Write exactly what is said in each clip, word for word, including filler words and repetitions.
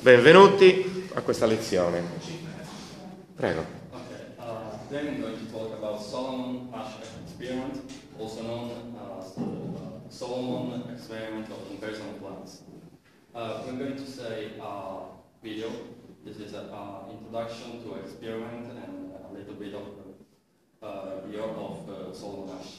Benvenuti a questa lezione. Prego. Okay. Uh, today I'm going to talk about Solomon Asch experiment, also known as the uh, Solomon experiment of comparison of lines. Uh, we're going to say uh, video. This is an uh, introduction to experiment and a little bit of uh, year of uh, Solomon Asch.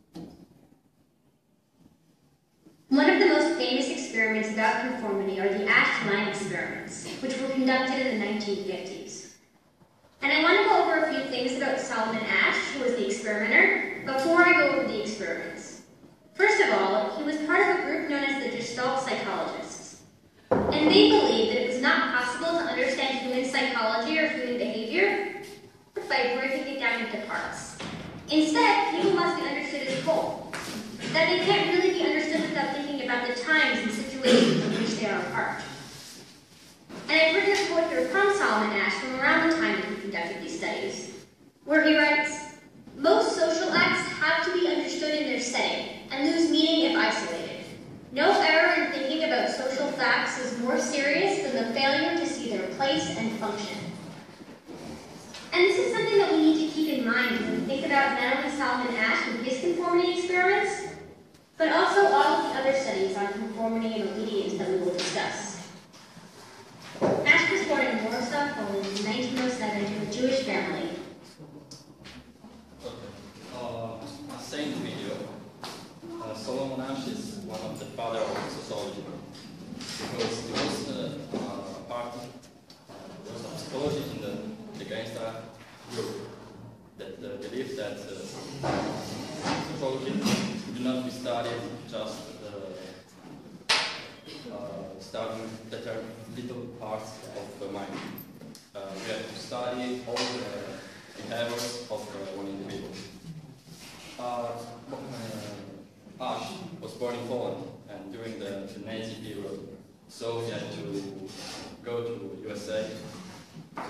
One of the most famous experiments about conformity are the Asch line experiments, which were conducted in the nineteen fifties. And I want to go over a few things about Solomon Asch, who was the experimenter, before I go over the experiments. First of all, he was part of a group known as the Gestalt psychologists. And they believed that it was not possible to understand human psychology or human behavior by breaking it down into parts. Instead, people must be understood as whole. That they can't really be understood without thinking about the times and situations in which they are apart. And I've written a quote here from Solomon Asch from around the time that he conducted these studies, where he writes, "Most social acts have to be understood in their setting and lose meaning if isolated. No error in thinking about social facts is more serious than the failure to see their place and function." And this is something that we need to keep in mind when we think about not only Solomon Asch and his conformity experiments, but also all of the other studies on conformity and obedience that we will discuss. Asch was born in Warsaw, Poland in nineteen oh seven to a Jewish family. Okay. Uh, a same video. Uh, Solomon Asch is one of the father of sociology because he was uh, uh, part of there was a psychology in the, the gangster group that uh, believed that uh, psychology do not be studied just uh, uh, studying that are little parts of the mind. Uh, we have to study all the behaviors of uh, one individual. Uh, uh, Asch was born in Poland, and during the, the Nazi period, so he had to go to U S A to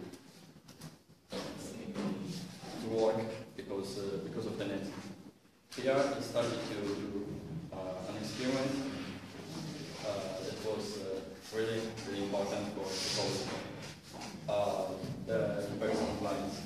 to work because uh, because of the Nazi. Here he started to do uh, an experiment uh, that was uh, really, really important for psychology. Uh, the comparison of lines.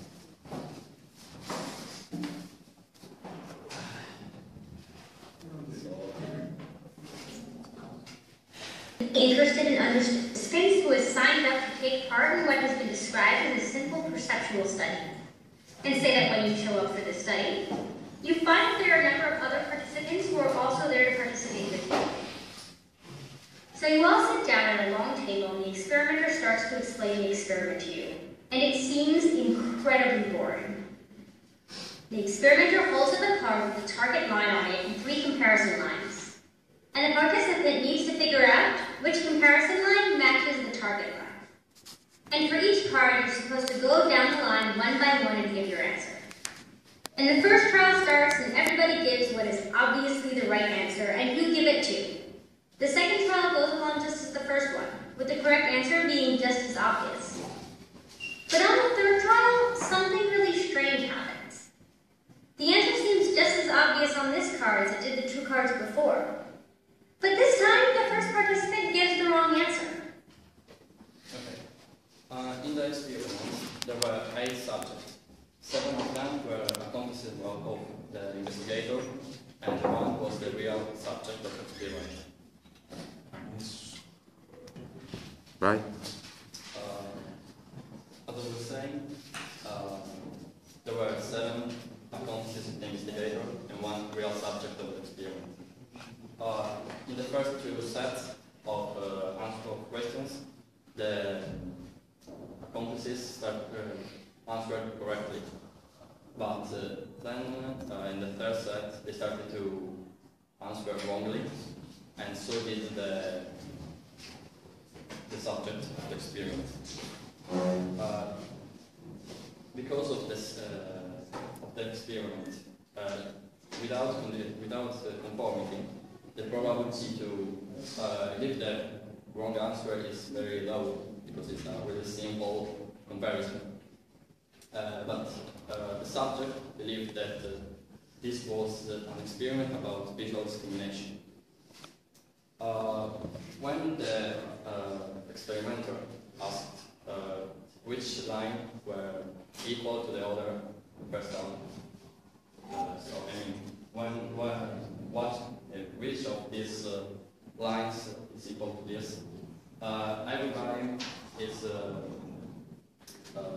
Interested in understanding space who has signed up to take part in what has been described as a simple perceptual study. And say that when you show up for the study, you find that there are a number of other participants who are also there to participate with you. So you all sit down at a long table and the experimenter starts to explain the experiment to you. And it seems incredibly boring. The experimenter holds up a card with the target line on it and three comparison lines. And the participant needs to figure out which comparison line matches the target line. And for each card, you're supposed to go down the line one by one and give your answer. And the first trial starts and everybody gives what is obviously the right answer, and you give it too. The second trial goes along just as the first one, with the correct answer being just as obvious. But on the third trial, something really strange happens. The answer seems just as obvious on this card as it did the two cards before. But this time, the first participant gives the wrong answer. Okay. Uh, in the experiment, there were eight subjects. Seven of them were accomplices of, of the investigator, and one was the real subject of the experiment. Right? Uh, as I was saying, uh, there were seven accomplices of the investigator and one real subject of the experiment. Uh, in the first two sets of uh, answer of questions, the accomplices start, uh, answered correctly. But uh, then, uh, in the third set, they started to answer wrongly, and so did the, the subject of the experiment. Uh, because of this uh, of the experiment, uh, without without uh, conformity, the probability to uh, give the wrong answer is very low because it's a really simple comparison. Uh, but uh, the subject believed that uh, this was uh, an experiment about visual discrimination. Uh, when the uh, experiment which line were equal to the other first element. Uh, so I mean, when, when what, uh, which of these uh, lines is equal to this? Uh, every line is uh, uh,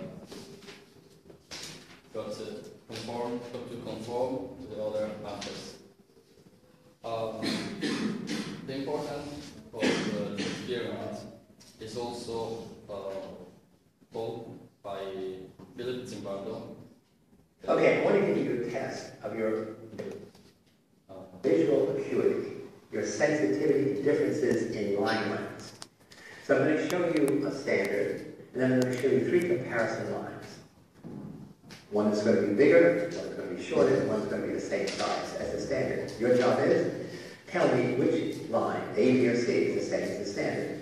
got to conform, got to conform to the other matrix. Um, the importance of uh, the experiment is also uh, told by Philip Zimbardo. Okay, I want to give you a test of your uh, visual acuity, your sensitivity to differences in line lengths. So I'm going to show you a standard, and then I'm going to show you three comparison lines. One is going to be bigger, one is going to be shorter, and one is going to be the same size as the standard. Your job is, tell me which line, A, B, or C, is the same as the standard.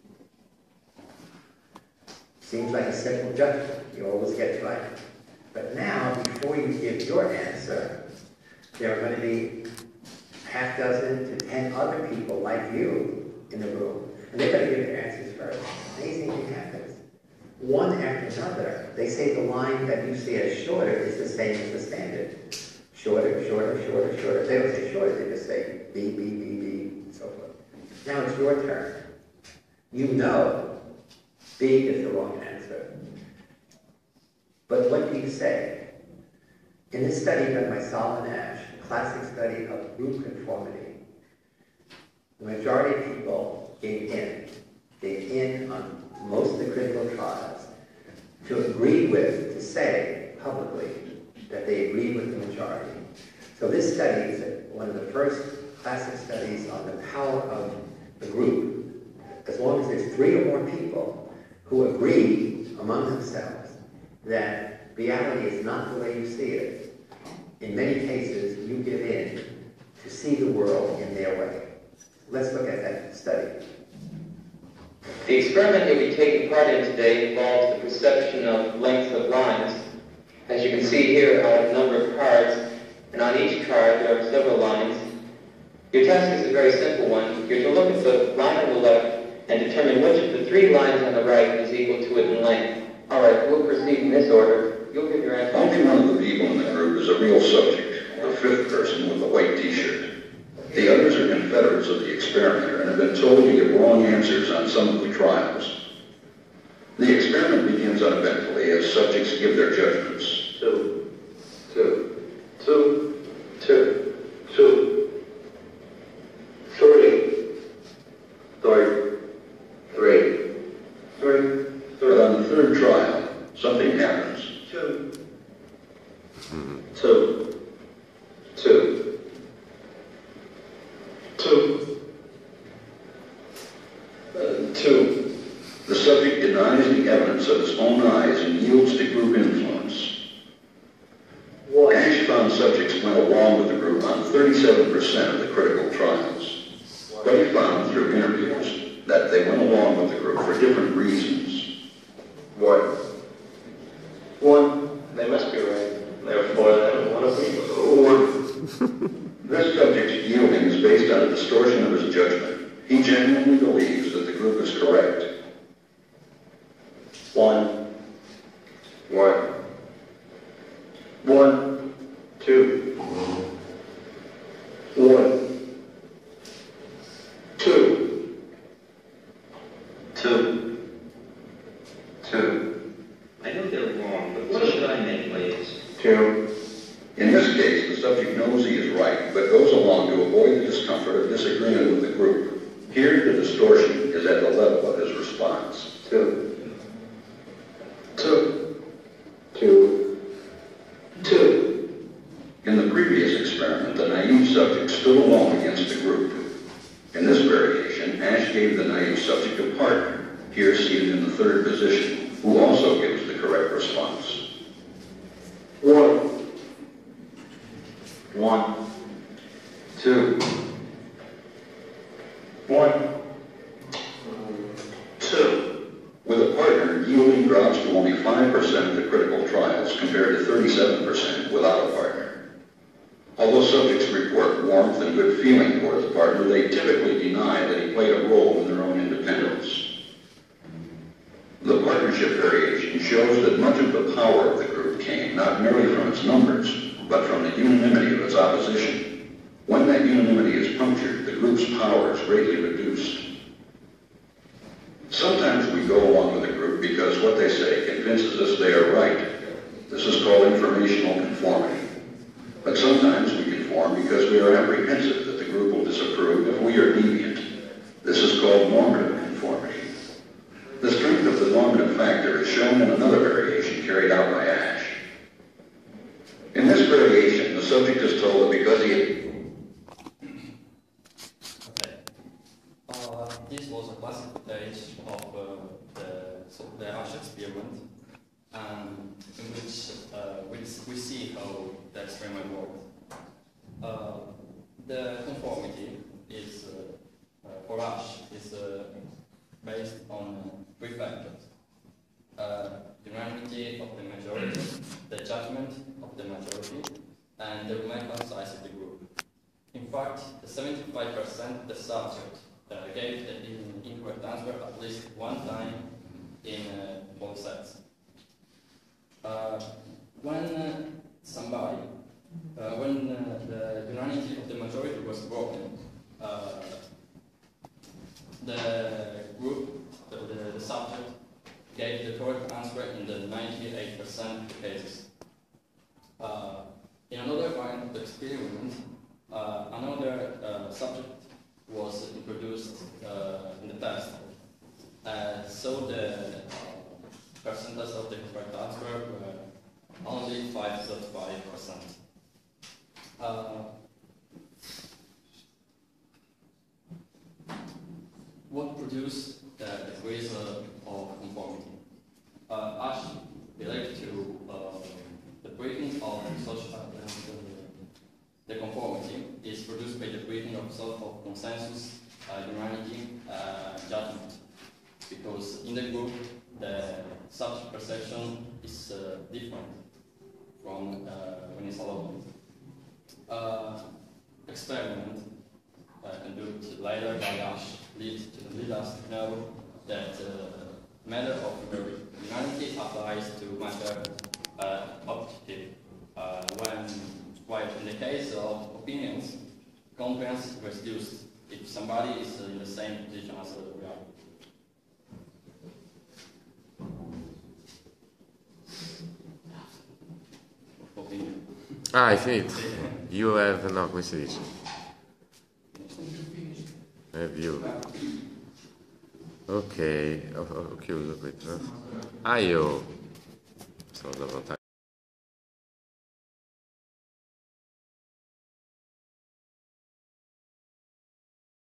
Seems like a simple judgment. You always get it right. But now, before you give your answer, there are going to be half dozen to ten other people like you in the room. And they're going to give their answers first. Amazing thing happens. One after another, they say the line that you see as shorter is the same as the standard. Shorter, shorter, shorter, shorter. They don't say shorter, they just say B, B, B, B, and so forth. Now it's your turn. You know B is the wrong answer. But what do you say? In this study done by Solomon Asch, a classic study of group conformity, the majority of people gave in. Gave in on most of the critical trials to agree with, to say publicly that they agreed with the majority. So this study is one of the first classic studies on the power of the group. As long as there's three or more people who agree among themselves that reality is not the way you see it, in many cases you give in to see the world in their way. Let's look at that study. The experiment you'll be taking part in today involves the perception of length of lines. As you can see here, I have a number of cards, and on each card there are several lines. Your task is a very simple one. You're to look at the line on the left and determine which of the three lines on the right is equal to it in length. All right, we'll proceed in this order. You'll give your answer. Only one of the people in the group is a real subject, the fifth person with the white t-shirt. The others are confederates of the experimenter and have been told to give wrong answers on some of the trials. The experiment begins uneventfully as subjects give their judgments. Two, two, two, two, two, three, three, three, three, But on the third trial, something happens. two, two, two. Two. Uh, two. The subject denies the evidence of his own eyes and yields to group influence. One. Asch found subjects went along with the group on thirty-seven percent of the critical trials. But he found through interviews that they went along with the group for different reasons. One. One. They must be right. Therefore, then one of them. One. This subject's yielding is based on a distortion of his judgment. He genuinely believes that the group is correct. One. One. One. Two. One. Two. Two. Two. I know they're wrong, but what should I make, ladies? Two. In this case, the subject knows he is right, but goes along to avoid the discomfort of disagreeing with the group. Here, the distortion is at the level of his response. Two. Two. Two. Two. In the previous experiment, the naive subject stood alone against the group. In this variation, Asch gave the naive subject a partner, here seated in the third position, who also gives the correct response. One. One. Two. One. Two. With a partner, yielding drops to only five percent of the critical trials compared to thirty-seven percent without a partner. Although subjects report warmth and good feeling toward the partner, they typically deny that he played a role in their own independence. The partnership variation observation shows that much of the power of the group came not merely from its numbers, but from the unanimity of its opposition. When that unanimity is punctured, the group's power is greatly reduced. Sometimes we go along with a group because what they say convinces us they are right. This is called informational conformity. But sometimes we conform because we are apprehensive that the group will disapprove if we are deviant. This is called normative conformity. The strength of the normative factor is shown in another variation carried out by Ash. In this variation, the subject is told that because he... Okay. Uh, this was a classic stage of uh, the, so the Ash experiment, and in which uh, we, we see how the experiment works. Uh, the conformity is, uh, uh, for Ash, is uh, based on uh, three factors. Uh, the unanimity of the majority, the judgment of the majority, and the remaining size of the group. In fact, the seventy-five percent the subject uh, gave the incorrect answer at least one time in uh, both sets. Uh, when uh, somebody, uh, when uh, the unanimity of the majority was broken, uh, the group, the, the, the subject, gave the correct answer in the ninety-eight percent cases. Uh, in another kind of the experiment, uh, another uh, subject was introduced uh, in the test. Uh, so the uh, percentage of the correct answer were only five point five percent. Uh, what produced the degrees uh, of conformity? Uh, Ash related to uh, the breaking of social uh, the, the conformity is produced by the breaking of self of consensus, uh, unanimity, uh, judgment. Because in the group, the subject perception is uh, different from uh, when it's alone. Uh, experiment uh, conducted later by Ash lead to lead us to know that uh, matter of unanimity applies to matter uh, objective. Uh, when, while in the case of opinions, compliance is reduced if somebody is in the same position as we are. Ah, hai finito? You have... no, come si dice? Have you. Ok, ho, ho chiuso questo. Ah, io sono da lontano.